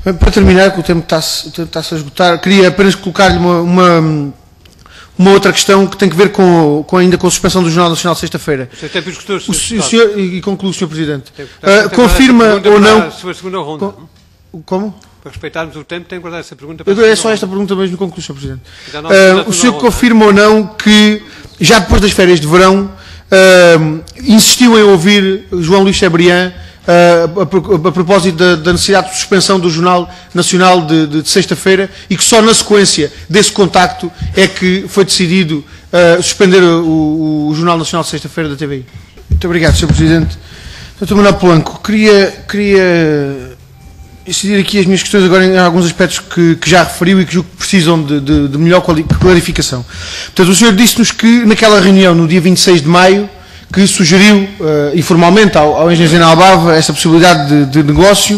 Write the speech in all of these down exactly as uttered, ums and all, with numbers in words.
Para terminar, que o tempo está-se está a esgotar, queria apenas colocar-lhe uma, uma, uma outra questão que tem que ver com, com ainda com a suspensão do Jornal Nacional sexta-feira. O, o senhor, e concluo, senhor Presidente, uh, confirma ou não... Para a segunda ronda. Com, como? Para respeitarmos o tempo, tem que guardar essa pergunta para a segunda É só ronda. esta pergunta mesmo, concluo, senhor Presidente. Uh, o senhor confirma ou não que, já depois das férias de verão, uh, insistiu em ouvir João Luís Cebrián Uh, a, a, a propósito da, da necessidade de suspensão do Jornal Nacional de, de, de sexta-feira, e que só na sequência desse contacto é que foi decidido uh, suspender o, o Jornal Nacional de sexta-feira da T V I. Muito obrigado, senhor Presidente. doutor Manuel Polanco, queria, queria incidir aqui as minhas questões agora em alguns aspectos que, que já referiu e que julgo que precisam de, de, de melhor clarificação. Portanto, o senhor disse-nos que naquela reunião, no dia vinte e seis de maio, que sugeriu uh, informalmente ao, ao engenheiro Zena Albava essa possibilidade de, de negócio,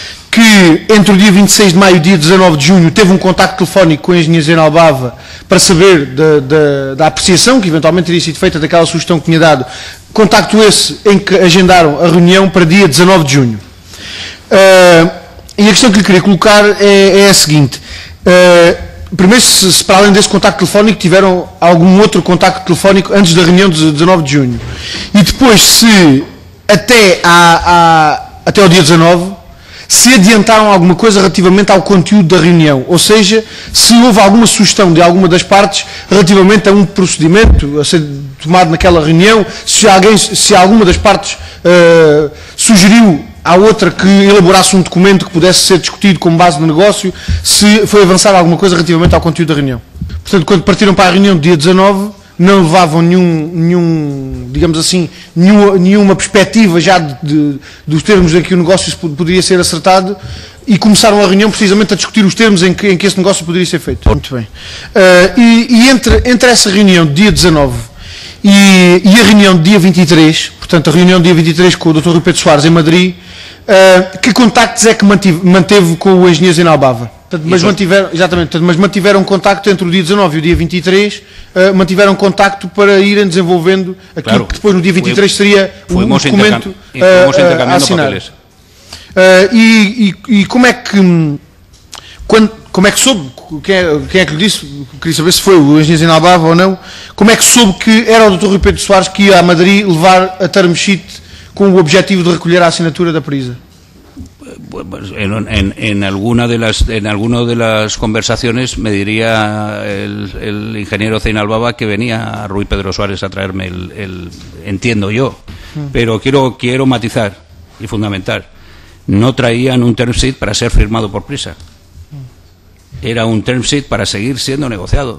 que entre o dia vinte e seis de maio e o dia dezanove de junho teve um contacto telefónico com o engenheiro Zena Albava para saber da, da, da apreciação que eventualmente teria sido feita daquela sugestão que tinha dado, contacto esse em que agendaram a reunião para dia dezanove de junho. Uh, e a questão que lhe queria colocar é, é a seguinte... Uh, Primeiro, se, se para além desse contacto telefónico tiveram algum outro contacto telefónico antes da reunião de dezanove de junho. E depois, se até, à, à, até ao dia dezanove, se adiantaram alguma coisa relativamente ao conteúdo da reunião. Ou seja, se houve alguma sugestão de alguma das partes relativamente a um procedimento a ser tomado naquela reunião, se, alguém, se alguma das partes uh, sugeriu à outra que elaborasse um documento que pudesse ser discutido como base do negócio, se foi avançar alguma coisa relativamente ao conteúdo da reunião. Portanto, quando partiram para a reunião do dia dezanove, não levavam nenhum, nenhum digamos assim, nenhum, nenhuma perspectiva já de, de, dos termos em que o negócio poderia ser acertado, e começaram a reunião precisamente a discutir os termos em que, em que esse negócio poderia ser feito. Muito bem. Uh, e e entre, entre essa reunião do dia dezanove e, e a reunião do dia vinte e três, portanto a reunião do dia vinte e três com o doutor Rui Pedro Soares em Madrid, Uh, que contactos é que mantive, manteve com o engenheiro Zena Albava? Portanto, mas, mantiveram, exatamente, portanto, mas mantiveram contacto entre o dia dezanove e o dia vinte e três, uh, mantiveram contacto para irem desenvolvendo aquilo claro, que depois no dia vinte e três seria o um documento uh, uh, a assinar. Uh, e, e, e como é que quando, como é que soube, quem é, quem é que lhe disse, queria saber se foi o engenheiro Zena Albava ou não, como é que soube que era o doutor Rui Pedro Soares que ia a Madrid levar a term sheet con el objetivo de recolher a asignatura da Prisa? En, en, en alguna de las en alguna de las conversaciones me diría el, el ingeniero Zena Albava que venía a Rui Pedro Soares a traerme el, el entiendo yo, mm. pero quiero quiero matizar y fundamentar, no traían un term sheet para ser firmado por Prisa, era un term sheet para seguir siendo negociado.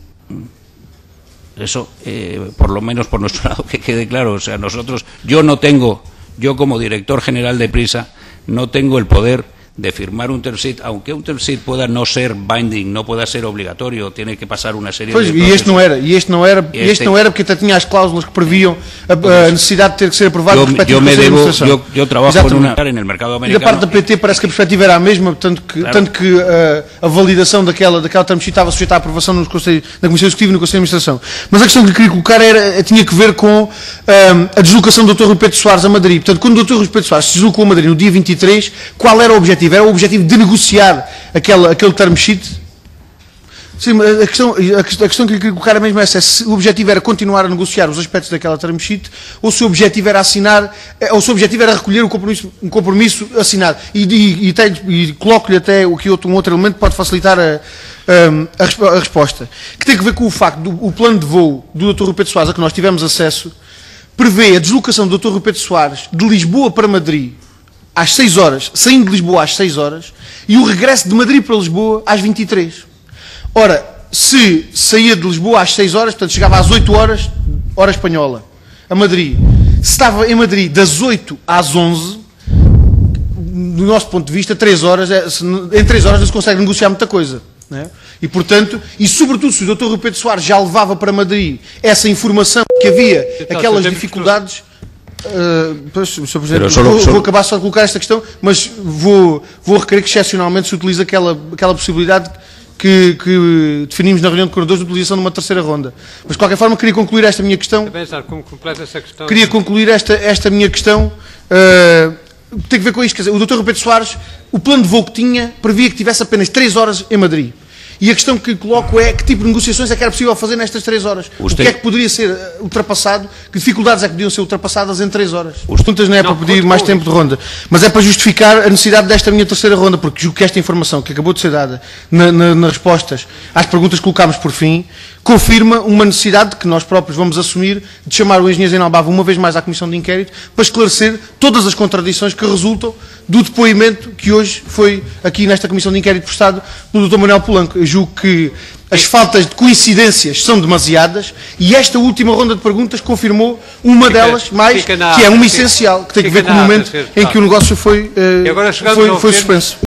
Eso, eh, por lo menos por nuestro lado, que quede claro. O sea, nosotros, yo no tengo, yo como director general de Prisa, no tengo el poder de firmar un term sheet, aunque un term sheet pueda no ser binding, no pueda ser obligatorio, tiene que pasar una serie pois, de e este não era, e este não era, e este, este não era porque até tinha as cláusulas que previam a, a necessidade de ter que ser aprovado yo, respectivo yo me de debo, administração. yo, yo trabajo en, una, en el mercado americano. E da parte da P T parece que a perspectiva era a mesma, tanto que, claro. tanto que uh, a validação daquela, daquela term sheet estava sujeita à aprovação nos conselhos, na Comissão Executiva e no Conselho de Administração. Mas a questão que lhe queria colocar era, tinha que ver com um, a deslocação do doutor Rui Pedro Soares a Madrid. Portanto, quando o doutor Rui Pedro Soares se deslocou a Madrid no dia vinte e três, qual era o objetivo? Era o objetivo de negociar aquele, aquele term sheet? Sim, a questão, a questão que lhe queria colocar é mesmo essa, se o objetivo era continuar a negociar os aspectos daquela term sheet, ou se o objetivo era assinar, ou se o objetivo era recolher um compromisso, um compromisso assinado. E, e, e, e coloco-lhe até aqui outro, um outro elemento que pode facilitar a, a, a resposta, que tem a ver com o facto do o plano de voo do doutor Rui Pedro Soares, a que nós tivemos acesso, prevê a deslocação do doutor Rui Pedro Soares de Lisboa para Madrid às seis horas, saindo de Lisboa às seis horas, e o regresso de Madrid para Lisboa às vinte e três. Ora, se saía de Lisboa às seis horas, portanto chegava às oito horas, hora espanhola, a Madrid, se estava em Madrid das oito às onze, do nosso ponto de vista, três horas, em três horas não se consegue negociar muita coisa. Não é? E, portanto, e sobretudo se o doutor Rui Pedro Soares já levava para Madrid essa informação que havia, aquelas dificuldades... Uh, pois, senhor Presidente, solo, vou, solo... vou acabar só de colocar esta questão, mas vou, vou requerer que excepcionalmente se utilize aquela, aquela possibilidade que, que definimos na reunião de coordenadores de utilização de uma terceira ronda. Mas de qualquer forma queria concluir esta minha questão. Como completa essa questão? Queria concluir esta, esta minha questão uh, tem que ver com isto, quer dizer, o doutor Rui Pedro Soares, o plano de voo que tinha, previa que tivesse apenas três horas em Madrid. E a questão que coloco é que tipo de negociações é que era possível fazer nestas três horas? Usted... O que é que poderia ser ultrapassado? Que dificuldades é que podiam ser ultrapassadas em três horas? As perguntas não é não, para pedir mais tempo de ronda, mas é para justificar a necessidade desta minha terceira ronda, porque julgo que esta informação que acabou de ser dada na, na, nas respostas às perguntas que colocámos por fim, confirma uma necessidade que nós próprios vamos assumir de chamar o engenheiro Zé Albava uma vez mais à Comissão de Inquérito para esclarecer todas as contradições que resultam do depoimento que hoje foi aqui nesta Comissão de Inquérito prestado pelo doutor Manuel Polanco. Eu julgo que as faltas de coincidências são demasiadas e esta última ronda de perguntas confirmou uma fica, delas, mais, na, que é uma fica, essencial, que tem que ver com o momento em que o negócio foi, uh, foi, foi suspenso.